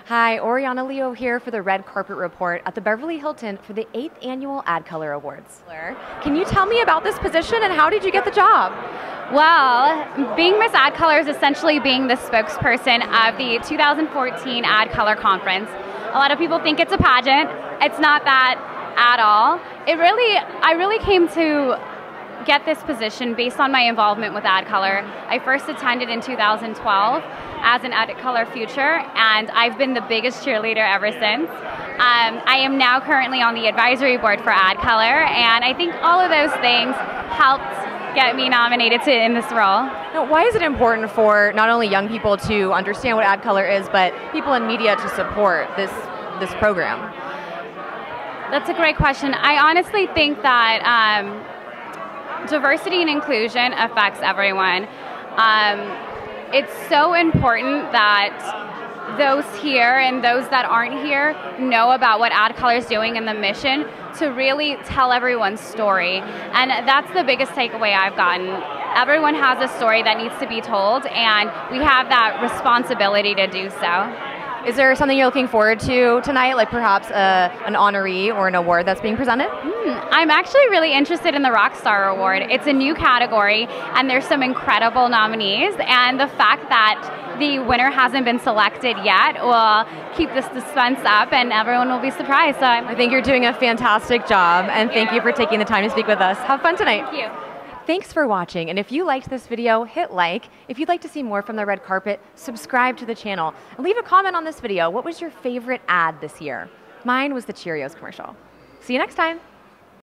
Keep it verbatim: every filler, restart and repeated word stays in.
Hi, Oriana Leo here for the Red Carpet Report at the Beverly Hilton for the eighth Annual ADCOLOR Awards. Can you tell me about this position and how did you get the job? Well, being Miss ADCOLOR is essentially being the spokesperson of the two thousand fourteen ADCOLOR conference. A lot of people think it's a pageant. It's not that at all. It really, I really came to get this position based on my involvement with ADCOLOR. I first attended in two thousand twelve as an ADCOLOR Future, and I've been the biggest cheerleader ever since. Um, I am now currently on the advisory board for ADCOLOR, and I think all of those things helped get me nominated to in this role. Now, why is it important for not only young people to understand what ADCOLOR is, but people in media to support this this program? That's a great question. I honestly think that um, diversity and inclusion affects everyone. Um, it's so important that those here and those that aren't here know about what ADCOLOR is doing and the mission to really tell everyone's story. And that's the biggest takeaway I've gotten. Everyone has a story that needs to be told, and we have that responsibility to do so. Is there something you're looking forward to tonight, like perhaps a, an honoree or an award that's being presented? Mm, I'm actually really interested in the Rockstar Award. It's a new category, and there's some incredible nominees, and the fact that the winner hasn't been selected yet will keep this suspense up, and everyone will be surprised. So I think you're doing a fantastic job, and thank you for taking the time to speak with us. Have fun tonight. Thank you. Thanks for watching, and if you liked this video, hit like. If you'd like to see more from the red carpet, subscribe to the channel. And leave a comment on this video. What was your favorite ad this year? Mine was the Cheerios commercial. See you next time.